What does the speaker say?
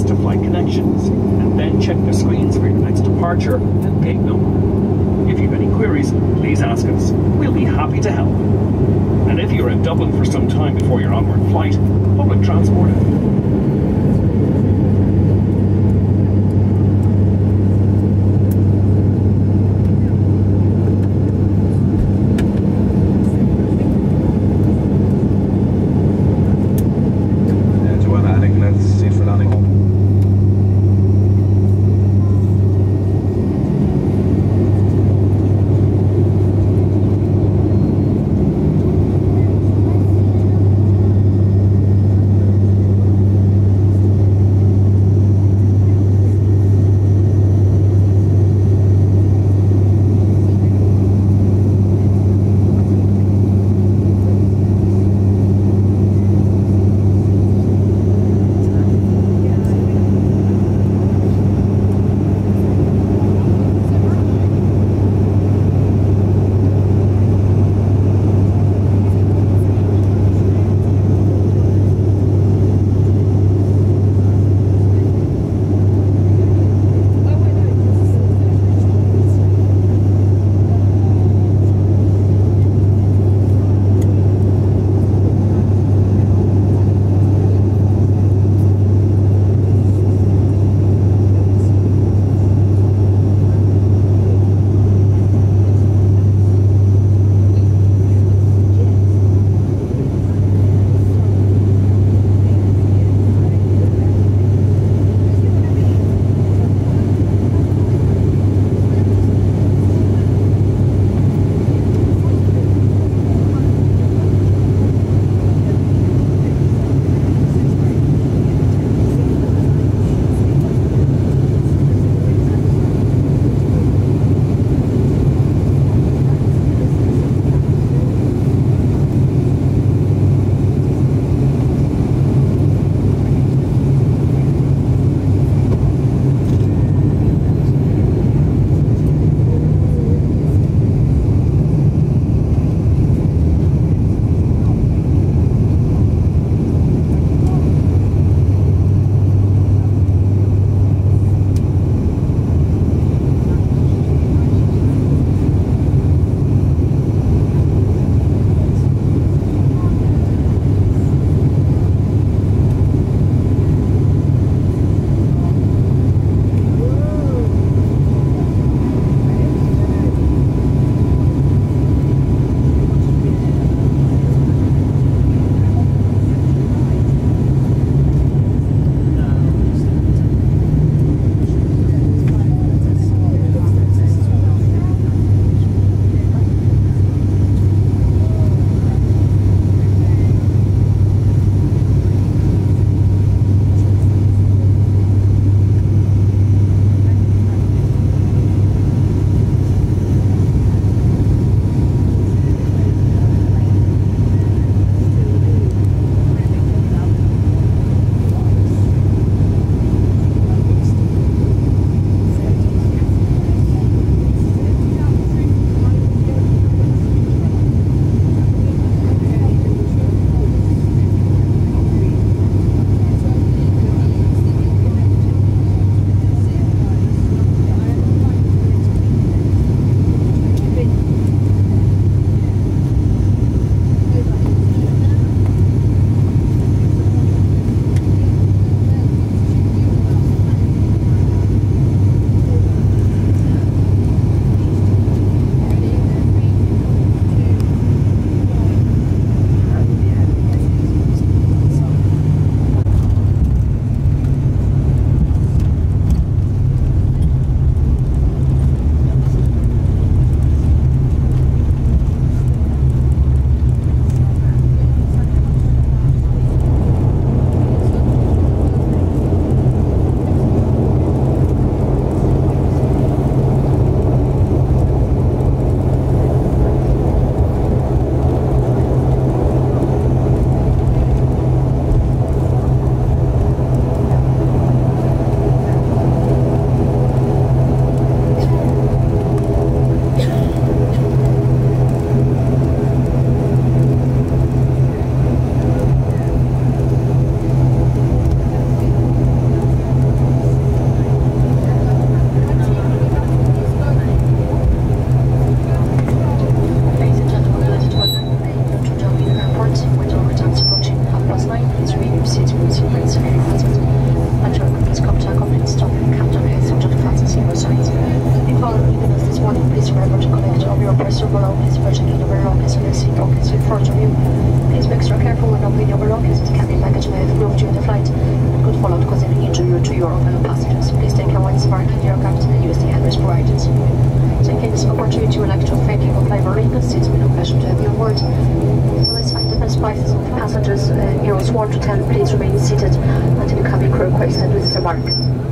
to flight connections, and then check the screens for your next departure and gate number. If you have any queries, please ask us. We'll be happy to help. And if you're in Dublin for some time before your onward flight, public transport your fellow passengers. Please take care when disembarking the aircraft and use the handles provided. Taking this opportunity to elect to thank you for flight arrangements. It's been a pleasure to have you on board. Let's find the best prices on passengers. Euros 1 to 10. Please remain seated until incoming crew request and with the mark.